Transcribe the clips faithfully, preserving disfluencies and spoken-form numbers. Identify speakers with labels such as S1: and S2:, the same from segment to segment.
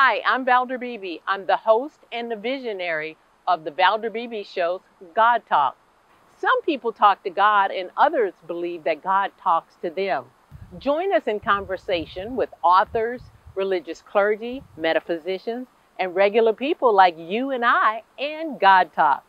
S1: Hi, I'm Valder Beebe. I'm the host and the visionary of the Valder Beebe Show's God Talk. Some people talk to God and others believe that God talks to them. Join us in conversation with authors, religious clergy, metaphysicians, and regular people like you and I and God Talk.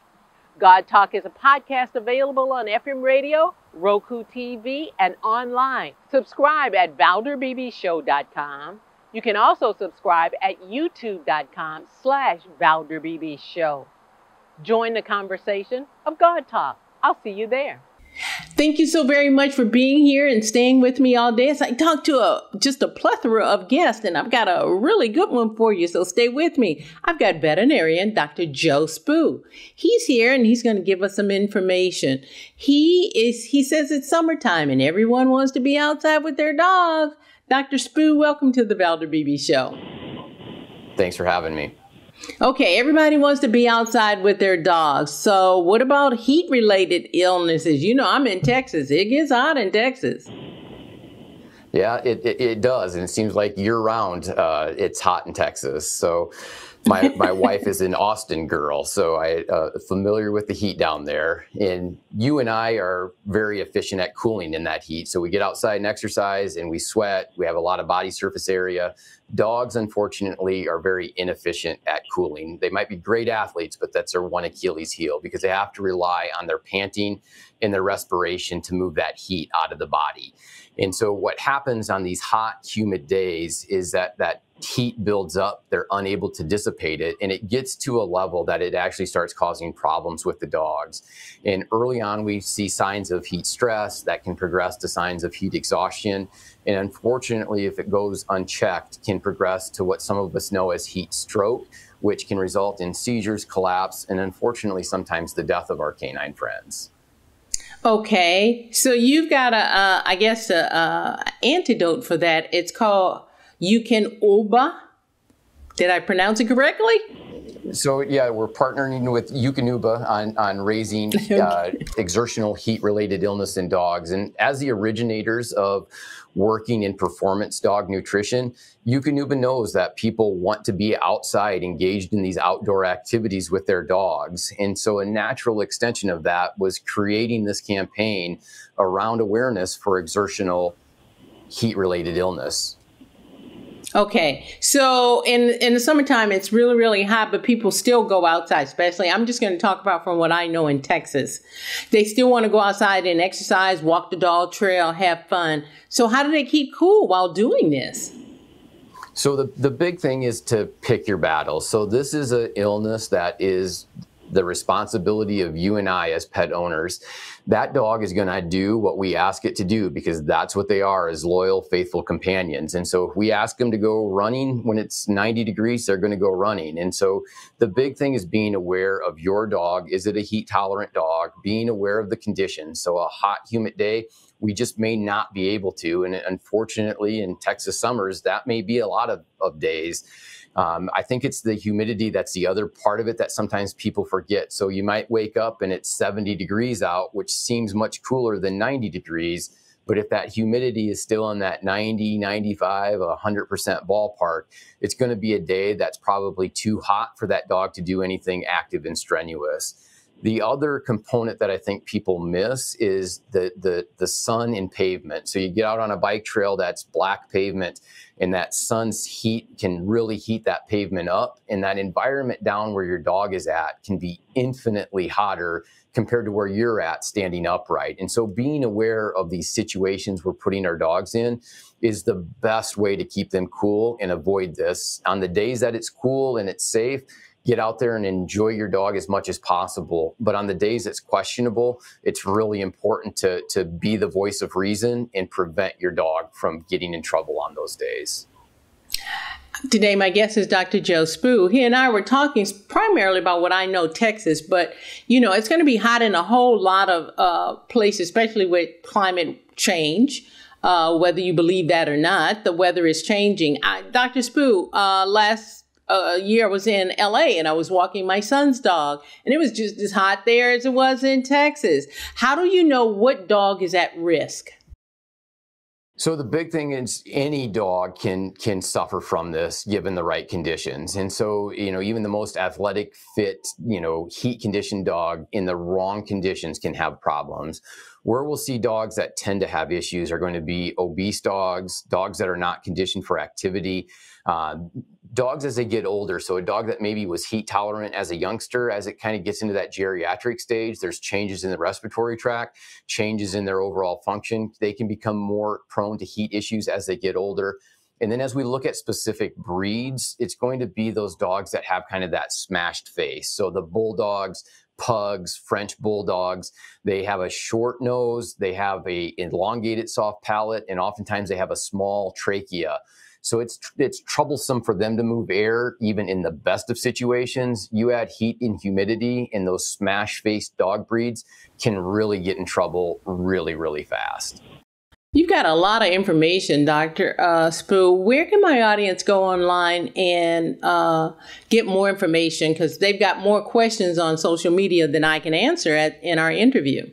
S1: God Talk is a podcast available on F M radio, Roku T V, and online. Subscribe at valder beebe show dot com. You can also subscribe at youtube.com slash Valder Beebe Show. Join the conversation of God Talk. I'll see you there.
S2: Thank you so very much for being here and staying with me all day as I talk to a just a plethora of guests, and I've got a really good one for you, so stay with me. I've got veterinarian Doctor Joe Spoo. He's here and he's going to give us some information. He is he says it's summertime and everyone wants to be outside with their dog. Doctor Spoo, welcome to the Valder Beebe Show.
S3: Thanks for having me.
S2: Okay, everybody wants to be outside with their dogs. So what about heat-related illnesses? You know, I'm in Texas. It gets hot in Texas.
S3: Yeah, it, it, it does. And it seems like year-round uh, it's hot in Texas. So my, my wife is an Austin girl, so I'm uh, familiar with the heat down there. And you and I are very efficient at cooling in that heat. So we get outside and exercise and we sweat. We have a lot of body surface area. Dogs, unfortunately, are very inefficient at cooling. They might be great athletes, but that's their one Achilles heel because they have to rely on their panting and their respiration to move that heat out of the body. And so what happens on these hot, humid days is that that heat builds up, they're unable to dissipate it, and it gets to a level that it actually starts causing problems with the dogs. And early on, we see signs of heat stress that can progress to signs of heat exhaustion. And unfortunately, if it goes unchecked, can progress to what some of us know as heat stroke, which can result in seizures, collapse, and unfortunately, sometimes the death of our canine friends.
S2: Okay, so you've got a, uh, I guess, a, a antidote for that. It's called Eukanuba. Did I pronounce it correctly?
S3: So yeah, we're partnering with Eukanuba on, on raising uh, exertional heat-related illness in dogs. And as the originators of working in performance dog nutrition, Eukanuba knows that people want to be outside, engaged in these outdoor activities with their dogs. And so a natural extension of that was creating this campaign around awareness for exertional heat-related illness.
S2: Okay, so in in the summertime, it's really, really hot, but people still go outside, especially, I'm just going to talk about from what I know in Texas. They still want to go outside and exercise, walk the dog trail, have fun. So how do they keep cool while doing this?
S3: So the, the big thing is to pick your battles. So this is an illness that is the responsibility of you and I as pet owners. That dog is going to do what we ask it to do because that's what they are, as loyal, faithful companions. And so if we ask them to go running when it's ninety degrees, they're going to go running. And so the big thing is being aware of your dog. Is it a heat tolerant dog? Being aware of the conditions. So a hot, humid day, we just may not be able to. And unfortunately, in Texas summers, that may be a lot of, of days. Um, I think it's the humidity that's the other part of it that sometimes people forget. So you might wake up and it's seventy degrees out, which seems much cooler than ninety degrees. But if that humidity is still in that ninety, ninety-five, one hundred percent ballpark, it's going to be a day that's probably too hot for that dog to do anything active and strenuous. The other component that I think people miss is the, the, the sun in pavement. So you get out on a bike trail that's black pavement, and that sun's heat can really heat that pavement up. And that environment down where your dog is at can be infinitely hotter compared to where you're at standing upright. And so being aware of these situations we're putting our dogs in is the best way to keep them cool and avoid this. On the days that it's cool and it's safe, get out there and enjoy your dog as much as possible. But on the days it's questionable, it's really important to, to be the voice of reason and prevent your dog from getting in trouble on those days.
S2: Today, my guest is Doctor Joe Spoo. He and I were talking primarily about what I know Texas, but, you know, it's going to be hot in a whole lot of uh, places, especially with climate change. Uh, whether you believe that or not, the weather is changing. I, Doctor Spoo, uh, last a year I was in L A and I was walking my son's dog, and it was just as hot there as it was in Texas. How do you know what dog is at risk?
S3: So the big thing is any dog can can suffer from this given the right conditions. And so, you know, even the most athletic, fit, you know, heat conditioned dog in the wrong conditions can have problems. Where we'll see dogs that tend to have issues are going to be obese dogs, dogs that are not conditioned for activity, uh, dogs as they get older. So a dog that maybe was heat tolerant as a youngster, as it kind of gets into that geriatric stage, there's changes in the respiratory tract, changes in their overall function. They can become more prone to heat issues as they get older. And then as we look at specific breeds, it's going to be those dogs that have kind of that smashed face. So the bulldogs, pugs, French bulldogs, they have a short nose, they have a elongated soft palate, and oftentimes they have a small trachea. So it's it's troublesome for them to move air, even in the best of situations. You add heat and humidity, and those smash-faced dog breeds can really get in trouble really, really fast.
S2: You've got a lot of information, Doctor Uh, Spoo. Where can my audience go online and uh, get more information? Because they've got more questions on social media than I can answer at, in our interview.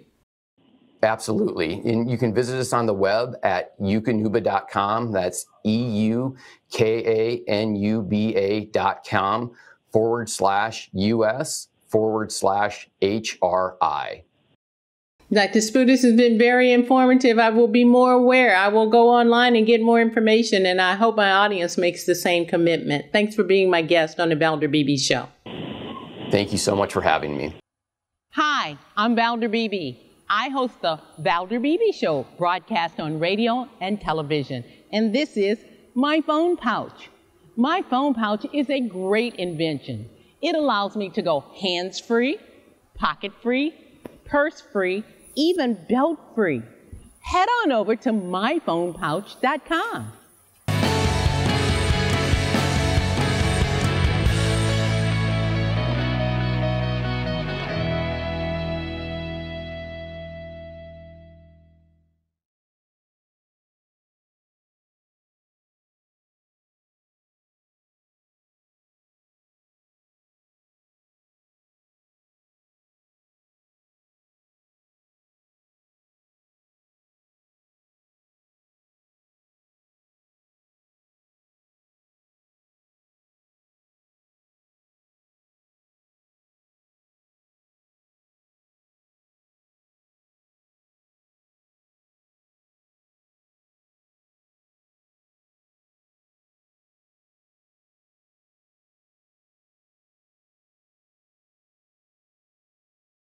S3: Absolutely. And you can visit us on the web at eukanuba dot com. That's E U K A N U B A dot com forward slash U S forward slash H R I.
S2: Doctor Spoo, this has been very informative. I will be more aware. I will go online and get more information, and I hope my audience makes the same commitment. Thanks for being my guest on the Valder Beebe Show.
S3: Thank you so much for having me.
S1: Hi, I'm Valder Beebe. I host the Valder Beebe Show, broadcast on radio and television. And this is my phone pouch. My phone pouch is a great invention. It allows me to go hands-free, pocket-free, purse-free, even belt-free. Head on over to my phone pouch dot com.